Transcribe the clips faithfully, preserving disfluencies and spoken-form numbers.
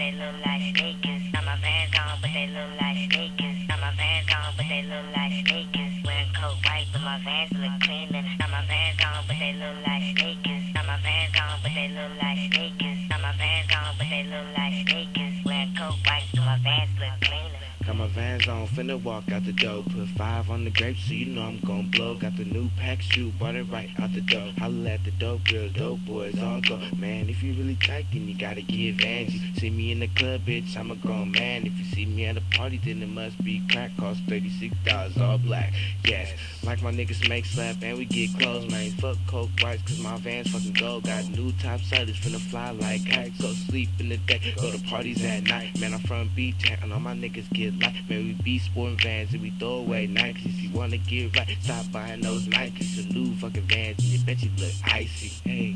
they look like sneakers. Got my Vans on, but they look like sneakers. Got my Vans on, but they look like sneakers. Wearing coat white, but my Vans look cleaner. Got my Vans on, but they look like sneakers. Got my Vans on, but they look like sneakers. Got my Vans on, but they look like sneakers. Wearing coat white, so my Vans look cleaner. Got my Vans on, finna walk out the door. Put five on the grapes, so you know I'm gon' blow. Got the new pack shoe, bought it right out the door. Holla at the dope girl, dope boys all go. Man, if you really tight, then you gotta give Angie. See me in the club, bitch, I'm a grown man. If you see me at a party, then it must be crack. Cost thirty-six dollars, all black. Yes, like my niggas make slap and we get close, man. Fuck coke whites, cause my Vans fucking gold. Got new top siders, finna fly like kites. Go sleep in the day, go to parties at night. Man, I'm from B-Town, and all my niggas get light. Man, we be sporting Vans and we throw away Nikes. If you wanna get right, stop buying those Nikes. Some new fucking Vans and you bet you look icy. Hey.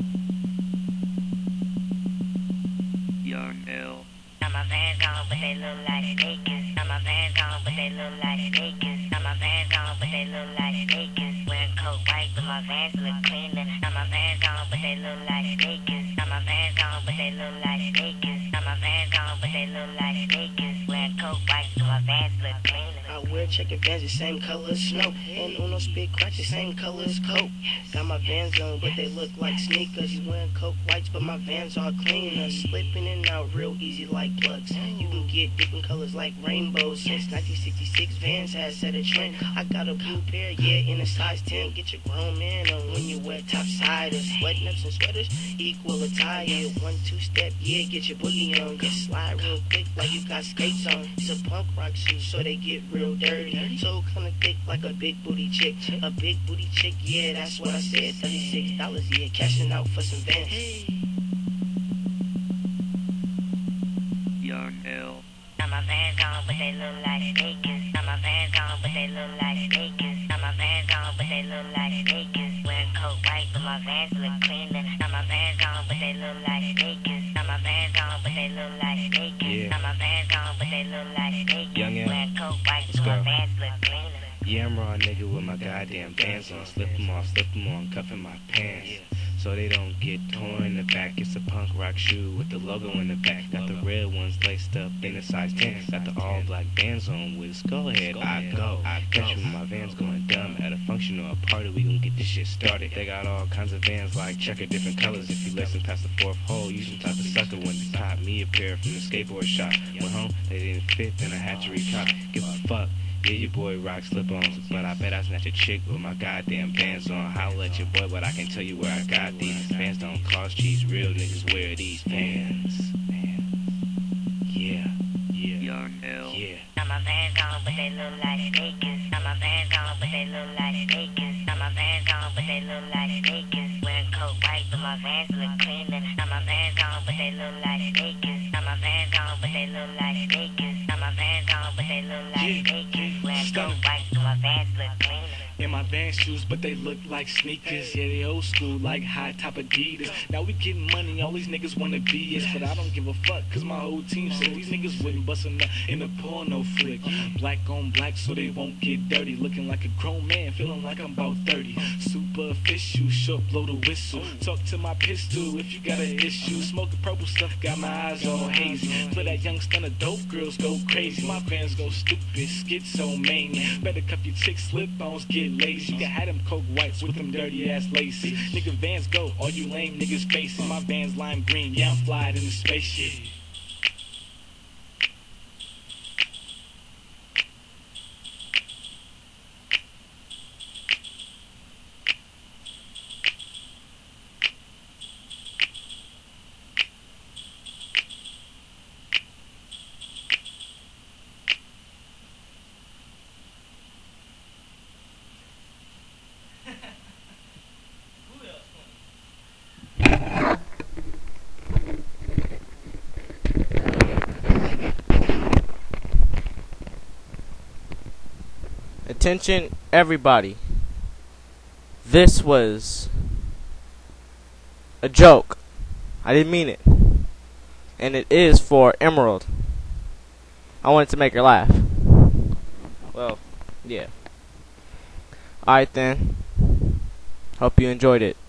Young L. Got my Vans on, but they look like sneakers. Got my Vans on, but they look like sneakers. Got my Vans on, but they look like sneakers. Wearing coat white, but my Vans look cleaner. Got my Vans on, but they look like sneakers. Got my Vans on, but they look like sneakers. Got my Vans on, but they look like sneakers. Wearing coat white, so my Vans look cleaner. I wear checker Vans the same color as snow, and Uno spit cracks the same color as coke. Got my Vans on, but they look like sneakers. You wearing coke whites, but my Vans are cleaner. Slipping in and out real easy like plugs. You can get different colors like rainbows. Since nineteen sixty-six, Vans has set a trend. I got a blue pair, yeah, in a size ten. Get your grown man on when you wear topsiders. Sweatnuts and sweaters equal attire. One, two step, yeah, get your boogie on. Get slide real quick like you got skates on. It's a punk rock shoe, so they get real dirty. So kinda thick like a big booty chick. A big booty chick, yeah, that's what I said. thirty-six dollars, yeah, cashing out for some Vans. Young L. Got my Vans on, but they look like sneakers. Got my Vans on, but they look like sneakers. Got my Vans on, but they look like sneakers. Wearing coat white, but my Vans look cleaner. Got my Vans on, but they look like sneakers. Got my Vans on, but they look like sneakers. Yeah. Got my Vans on, but they look like sneakers. Young L. Wearing coat white, so my Vans look cleaner. Yeah, I'm raw nigga with my goddamn Vans on. Slip them off, slip them on, cuffing my pants. So they don't get torn in the back. It's a punk rock shoe with the logo in the back. Got the red ones laced up in a size ten. Got the all black Vans on with a skull head. I go, I catch you with my Vans going dumb. At a function or a party, we gon' get this shit started. They got all kinds of Vans like checker different colors. If you listen past the fourth hole, you some type of sucker when they pop me a pair from the skateboard shop. Went home, they didn't fit, then I had to recop. Give a fuck. Yeah, your boy rock slip-ons, but I bet I snatch a chick with my goddamn Vans on. Holla at your boy, but I can tell you where I got these. Vans don't cost cheese, real niggas wear these Vans. Yeah, yeah, Young L. yeah. Got my Vans on, but they look like sneakers. Got my Vans on, but they look like sneakers. Got my Vans on, but they look like sneakers. Wearing coat white, but my Vans look cleaner. Got my Vans on, but they look like sneakers. Got my Vans on, but they look like sneakers. Got my Vans on, but they look like sneakers. Wearing coat white, so my Vans look cleaner. In my Vans shoes, but they look like sneakers. Yeah, they old school, like high top Adidas. Now we getting money, all these niggas wanna be us, but I don't give a fuck, cause my whole team said these niggas wouldn't bust a nut in a porno flick. Black on black, so they won't get dirty. Looking like a grown man, feeling like I'm about thirty. Super official, short blow the whistle. Talk to my pistol if you got an issue. Smoking purple stuff, got my eyes all hazy. For that young stunner, dope girls go crazy. My Vans go stupid, schizomania. Better cuff your chick, slip-ons, get lazy. You can have them coke whites with them dirty ass laces. Nigga Vans go, all you lame niggas facing. My Vans lime green, yeah I'm flying in the spaceship. Attention everybody, this was a joke. I didn't mean it, and it is for Emerald. I wanted to make her laugh. Well, yeah. Alright then, hope you enjoyed it.